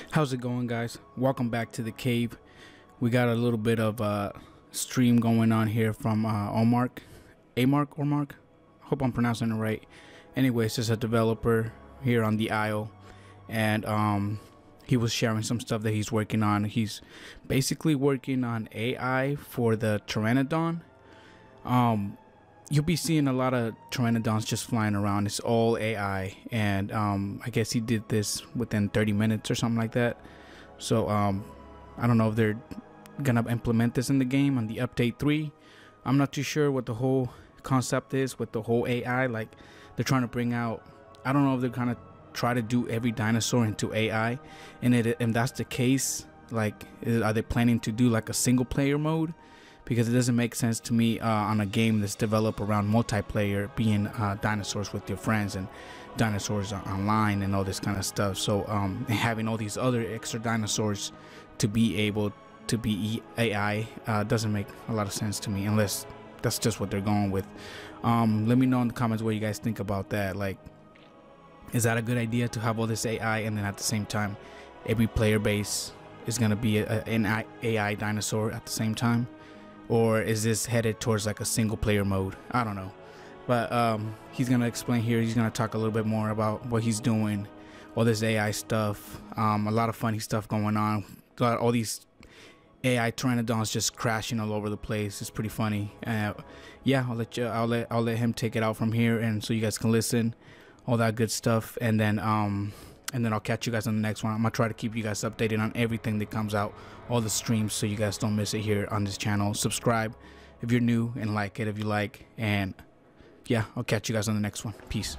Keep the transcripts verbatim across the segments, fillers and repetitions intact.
How's it going, guys? Welcome back to the cave. We got a little bit of uh stream going on here from uh Omark Amark or Mark. Hope I'm pronouncing it right. Anyways, just a developer here on the Isle, and um he was sharing some stuff that he's working on. He's basically working on A I for the Pteranodon. um You'll be seeing a lot of Pteranodons just flying around. It's all A I, and um, I guess he did this within thirty minutes or something like that. So um, I don't know if they're gonna implement this in the game on the update three. I'm not too sure what the whole concept is with the whole A I. Like, they're trying to bring out, I don't know if they're gonna try to do every dinosaur into A I, and it, if that's the case, like, is, are they planning to do like a single player mode? Because it doesn't make sense to me uh, on a game that's developed around multiplayer, being uh, dinosaurs with your friends and dinosaurs online and all this kind of stuff. So um, having all these other extra dinosaurs to be able to be A I uh, doesn't make a lot of sense to me, unless that's just what they're going with. Um, let me know in the comments what you guys think about that. Like, is that a good idea to have all this A I, and then at the same time every player base is going to be a, an A I dinosaur at the same time? Or is this headed towards like a single player mode? I don't know. But um, he's going to explain here. He's going to talk a little bit more about what he's doing, all this A I stuff. Um, a lot of funny stuff going on. Got all these A I Pteranodons just crashing all over the place. It's pretty funny. Uh, yeah, I'll let you. I'll let. I'll let him take it out from here, and so you guys can listen, all that good stuff, and then um, and then I'll catch you guys on the next one. I'm gonna try to keep you guys updated on everything that comes out, all the streams, so you guys don't miss it here on this channel. Subscribe if you're new, and like it if you like, and yeah, I'll catch you guys on the next one. Peace.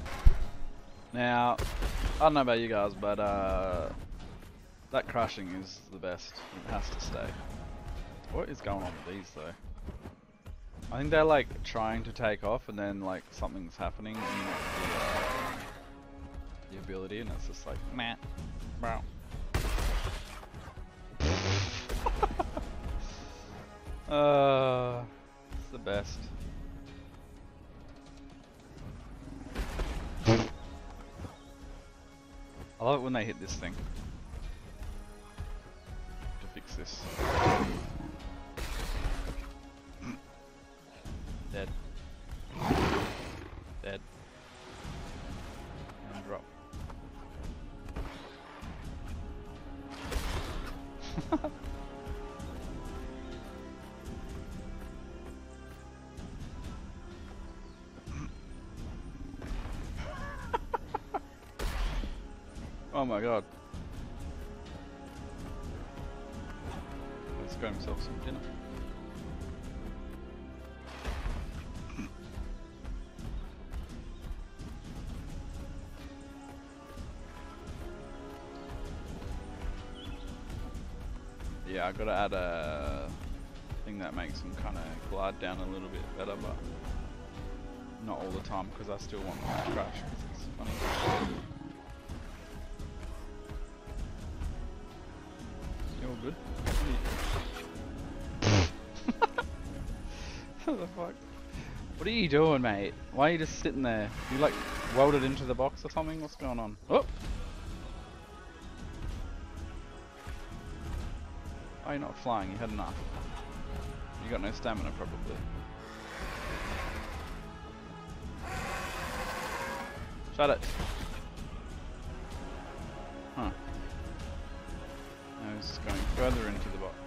Now, I don't know about you guys, but uh, that crashing is the best. It has to stay. What is going on with these though? I think they're like trying to take off, and then like something's happening in the, uh, the ability, and it's just like, meh, bro. Uh, it's the best. I love it when they hit this thing. To fix this. Dead. Dead. And drop. Oh my god. Let's grab himself some dinner. Yeah, I gotta add a thing that makes him kind of glide down a little bit better, but not all the time, because I still want him to crash. It's funny. All good. What the fuck? What are you doing, mate? Why are you just sitting there? You like welded into the box or something? What's going on? Oh! Oh, you're not flying. You had enough. You got no stamina, probably. Shut it. Huh. I was going further into the box.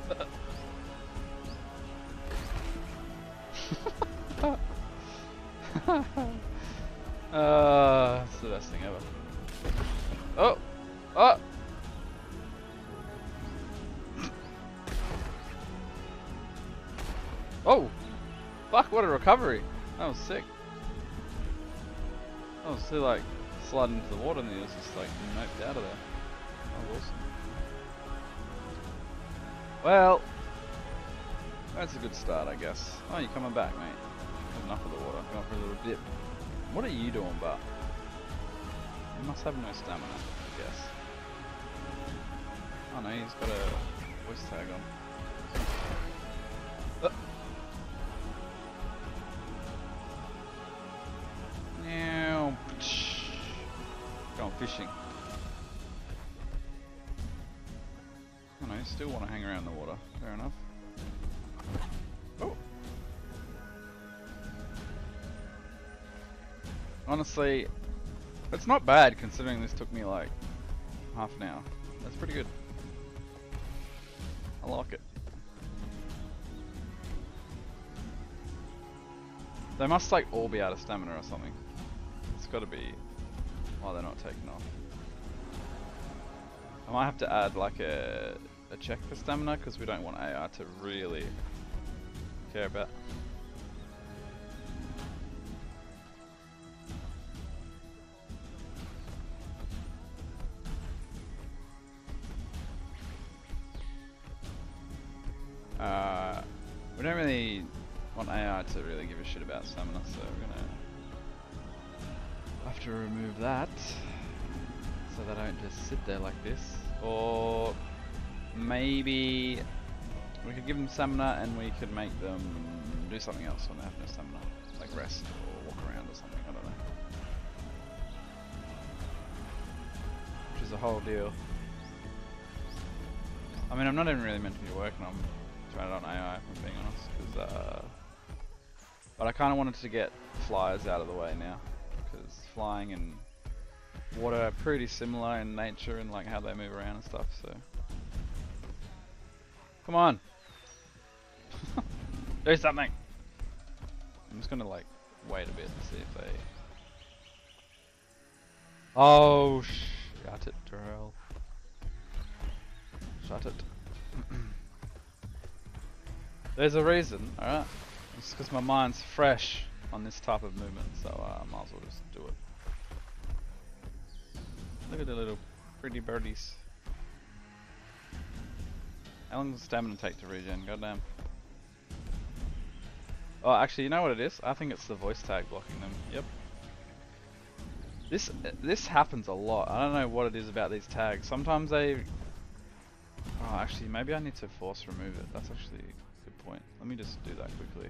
uh, it's the best thing ever. Oh! Oh! Oh! Fuck, what a recovery! That was sick. I was still like sliding into the water, and he was just like noped out of there. That was awesome. Well, that's a good start, I guess. Oh, you're coming back, mate. Had enough of the water. Going for a little dip. What are you doing, Bart? You must have no stamina, I guess. Oh no, he's got a voice tag on. Uh. Now, going fishing. still want to hang around the water. Fair enough. Oh. Honestly, it's not bad considering this took me like half an hour. That's pretty good. I like it. They must like all be out of stamina or something. It's got to be why they're not taking off. I might have to add like a, a check for stamina because we don't want A I to really care about. Uh, we don't really want A I to really give a shit about stamina, so we're gonna have to remove that so they don't just sit there like this. Or maybe we could give them stamina and we could make them do something else when they have no stamina, like rest or walk around or something. I don't know. Which is a whole deal. I mean, I'm not even really meant to be working on trying it on A I, if I'm being honest, because uh, but I kind of wanted to get flyers out of the way now, because flying and water are pretty similar in nature and like how they move around and stuff. So, come on, do something. I'm just gonna like wait a bit and see if they. Oh, shut it, Terrell. Shut it. There's a reason, alright? It's because my mind's fresh on this type of movement, so uh, I might as well just do it. Look at the little pretty birdies. How long does stamina take to regen? Goddamn. Oh, actually, you know what it is? I think it's the voice tag blocking them. Yep. This this happens a lot. I don't know what it is about these tags. Sometimes they... Oh, actually, maybe I need to force remove it. That's actually a good point. Let me just do that quickly.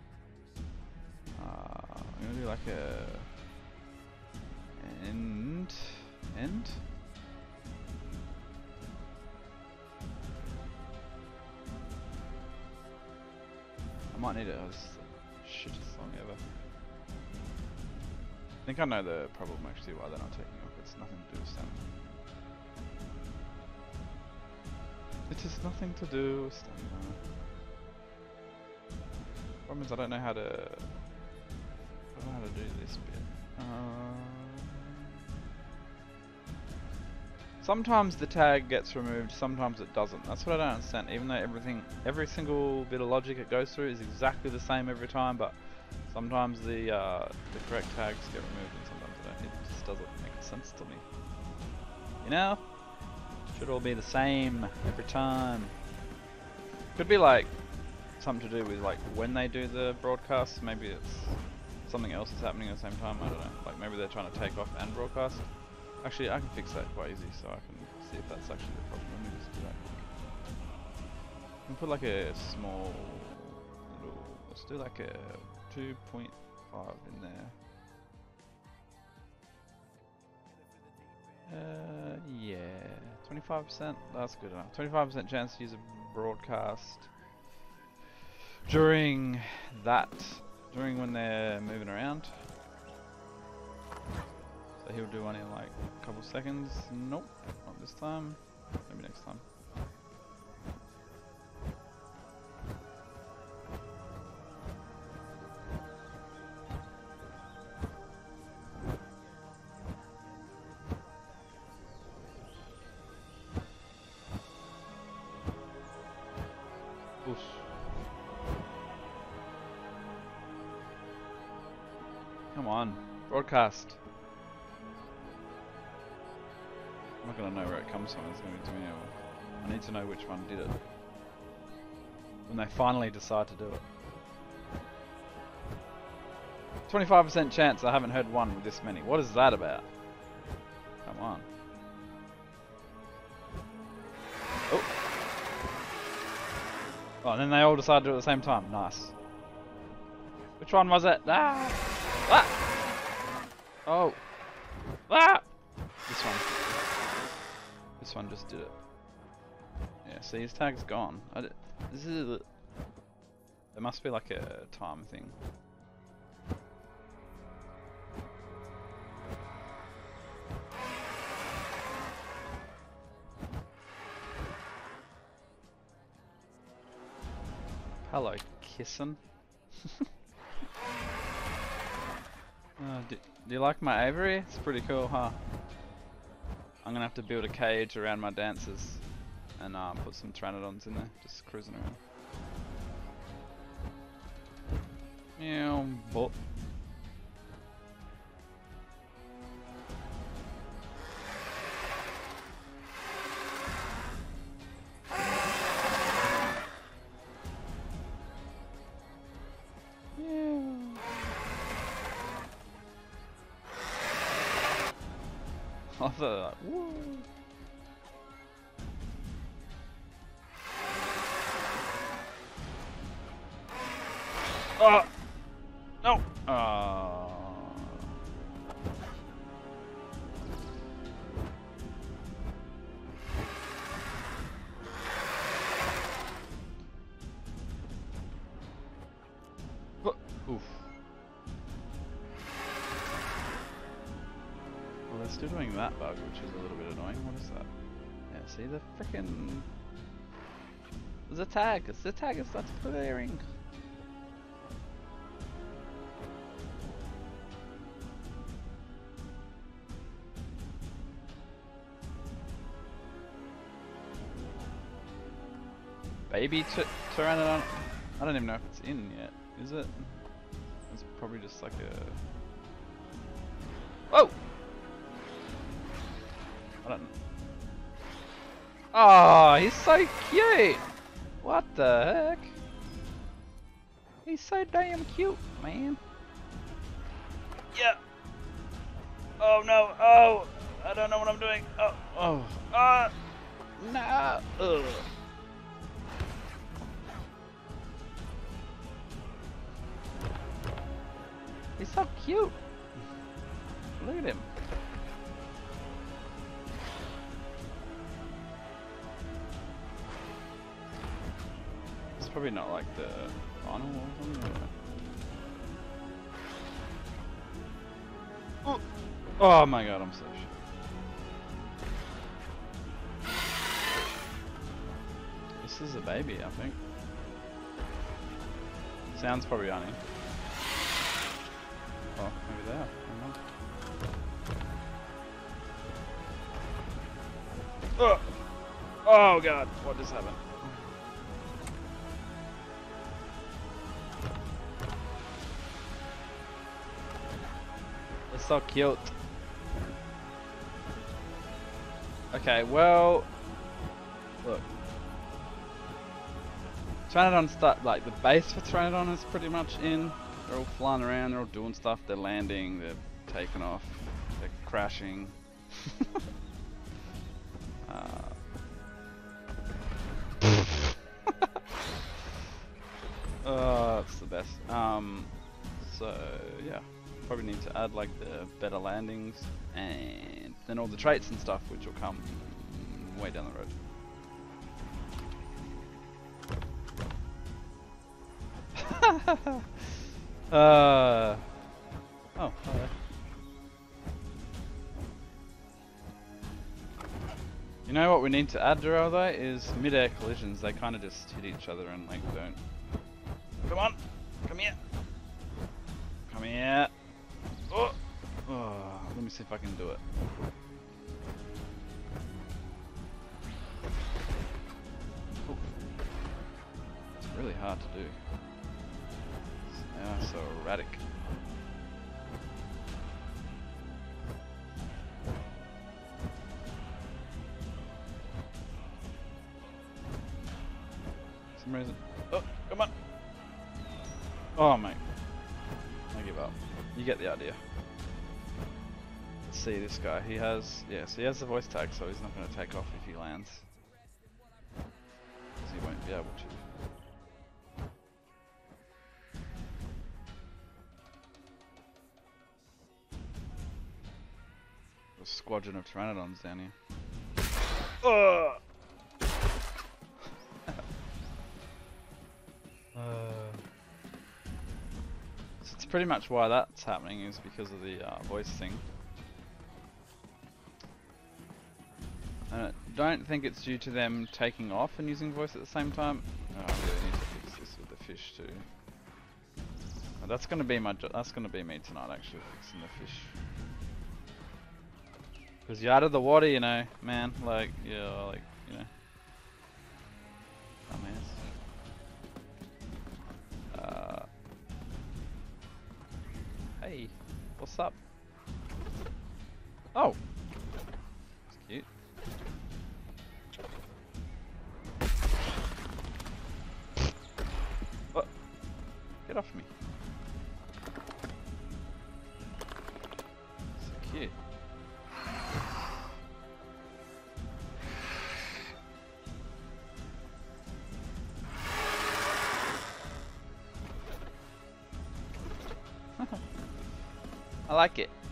Uh, I'm gonna do like a end end. I might need it. It's the shittest song ever. I think I know the problem actually why they're not taking off. It's nothing to do with stamina. It has nothing to do with stamina. Problem is I don't know how to. I don't know how to do this bit. Uh, sometimes the tag gets removed, sometimes it doesn't. That's what I don't understand. Even though everything, every single bit of logic it goes through is exactly the same every time, but sometimes the uh, the correct tags get removed and sometimes they don't. It just doesn't make sense to me. You know? Should all be the same every time. Could be like something to do with like when they do the broadcast. Maybe it's something else that's happening at the same time. I don't know. Like maybe they're trying to take off and broadcast. Actually, I can fix that quite easy, so I can see if that's actually the problem. Let me just do that quick. I can put like a small little. Let's do like a two point five in there. Uh, yeah, twenty-five percent, that's good enough. twenty-five percent chance to use a broadcast during that, during when they're moving around. So he'll do one in like a couple seconds. Nope, not this time. Maybe next time. Come on, broadcast. I'm not gonna know where it comes from. It's gonna be to me. I need to know which one did it when they finally decide to do it. twenty-five percent chance I haven't heard one with this many. What is that about? Come on. Oh. Oh, and then they all decided to do it at the same time. Nice. Which one was it? Ah! Ah! Oh. Ah! This one. This one just did it. Yeah, see, his tag's gone. I d this is a, there must be like a time thing. Hello, kissin'. uh, do, do you like my aviary? It's pretty cool, huh? I'm gonna have to build a cage around my dancers and um, put some pteranodons in there, just cruising around. Meow, bop. I thought like, woo. Oh no! Oh. But, oof. Well, they're still doing that bug, which is a little bit annoying. What is that? Yeah, see the frickin'. There's a tag. It's the tag. It starts clearing. Baby Pteranodon. I don't even know if it's in yet. Is it? It's probably just like a. Whoa! I don't know. Oh, he's so cute! What the heck? He's so damn cute, man. Yeah. Oh no. Oh, I don't know what I'm doing. Oh, oh, uh, no. Ugh. He's so cute. Look at him. It's probably not like the final or something. Oh. Oh my god, I'm so shit. This is a baby, I think. Sounds probably honey. Oh, maybe they are. Oh. Oh god, what just happened? It's so cute. Okay, well, look. Pteranodon start like the base for Pteranodon is pretty much in. They're all flying around, they're all doing stuff, they're landing, they're taking off, they're crashing. uh. Oh, it's the best. Um, so, yeah, probably need to add like the better landings and then all the traits and stuff which will come way down the road. Uh oh, hello. You know what we need to add, Duro, though, is mid-air collisions. They kind of just hit each other and like don't. Come on, come here, come here. Oh, oh, let me see if I can do it. Ooh. It's really hard to do. They are so erratic. For some reason. Oh, come on! Oh, mate. I give up. You get the idea. Let's see this guy. He has, yeah, so he has the voice tag, so he's not going to take off if he lands. Because he won't be able to. A squadron of Pteranodons down here. Oh! pretty much why that's happening, is because of the uh, voice thing. And I don't think it's due to them taking off and using voice at the same time. Oh, I really need to fix this with the fish too. Oh, that's gonna be my jo that's gonna be me tonight, actually, fixing the fish. Cause you're out of the water, you know, man. Like, yeah, like, you know. Dumbass. Uh. Hey, what's up? Oh, that's cute. What? Get off me. So cute. I like it.